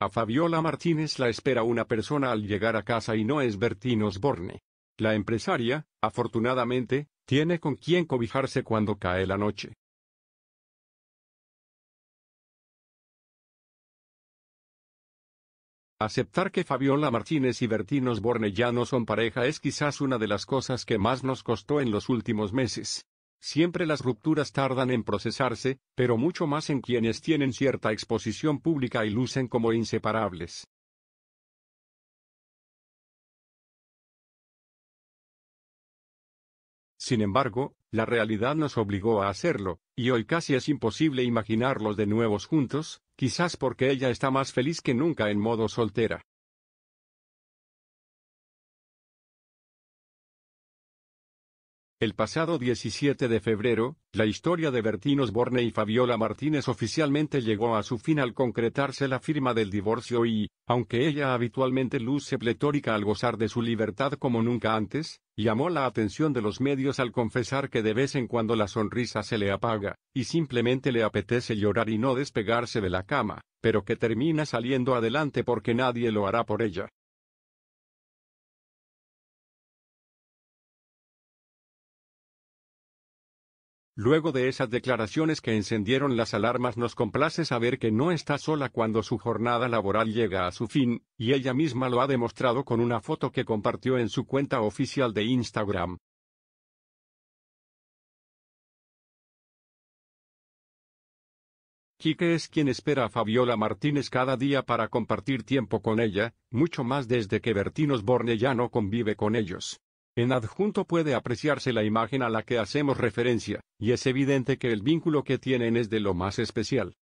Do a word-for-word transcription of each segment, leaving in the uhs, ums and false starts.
A Fabiola Martínez la espera una persona al llegar a casa y no es Bertín Osborne. La empresaria, afortunadamente, tiene con quien cobijarse cuando cae la noche. Aceptar que Fabiola Martínez y Bertín Osborne ya no son pareja es quizás una de las cosas que más nos costó en los últimos meses. Siempre las rupturas tardan en procesarse, pero mucho más en quienes tienen cierta exposición pública y lucen como inseparables. Sin embargo, la realidad nos obligó a hacerlo, y hoy casi es imposible imaginarlos de nuevos juntos, quizás porque ella está más feliz que nunca en modo soltera. El pasado diecisiete de febrero, la historia de Bertín Osborne y Fabiola Martínez oficialmente llegó a su fin al concretarse la firma del divorcio y, aunque ella habitualmente luce pletórica al gozar de su libertad como nunca antes, llamó la atención de los medios al confesar que de vez en cuando la sonrisa se le apaga, y simplemente le apetece llorar y no despegarse de la cama, pero que termina saliendo adelante porque nadie lo hará por ella. Luego de esas declaraciones que encendieron las alarmas, nos complace saber que no está sola cuando su jornada laboral llega a su fin, y ella misma lo ha demostrado con una foto que compartió en su cuenta oficial de Instagram. Quique es quien espera a Fabiola Martínez cada día para compartir tiempo con ella, mucho más desde que Bertín Osborne ya no convive con ellos. En adjunto puede apreciarse la imagen a la que hacemos referencia, y es evidente que el vínculo que tienen es de lo más especial.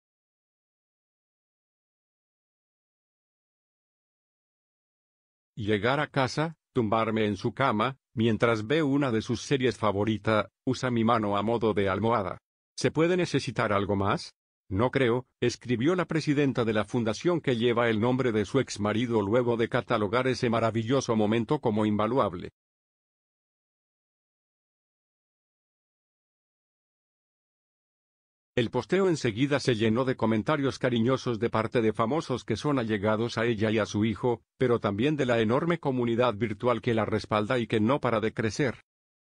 Llegar a casa, tumbarme en su cama, mientras veo una de sus series favorita, usa mi mano a modo de almohada. ¿Se puede necesitar algo más? No creo, escribió la presidenta de la fundación que lleva el nombre de su exmarido luego de catalogar ese maravilloso momento como invaluable. El posteo enseguida se llenó de comentarios cariñosos de parte de famosos que son allegados a ella y a su hijo, pero también de la enorme comunidad virtual que la respalda y que no para de crecer.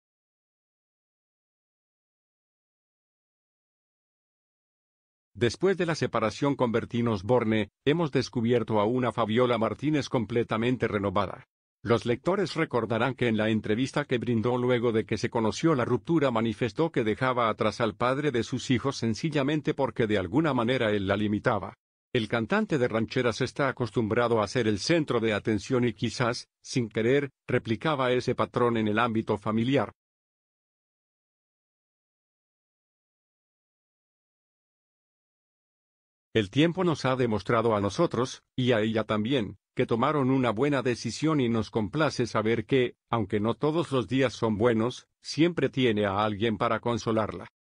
Después de la separación con Bertín Osborne, hemos descubierto a una Fabiola Martínez completamente renovada. Los lectores recordarán que en la entrevista que brindó luego de que se conoció la ruptura manifestó que dejaba atrás al padre de sus hijos sencillamente porque de alguna manera él la limitaba. El cantante de rancheras está acostumbrado a ser el centro de atención y quizás, sin querer, replicaba ese patrón en el ámbito familiar. El tiempo nos ha demostrado a nosotros, y a ella también, que tomaron una buena decisión y nos complace saber que, aunque no todos los días son buenos, siempre tiene a alguien para consolarla.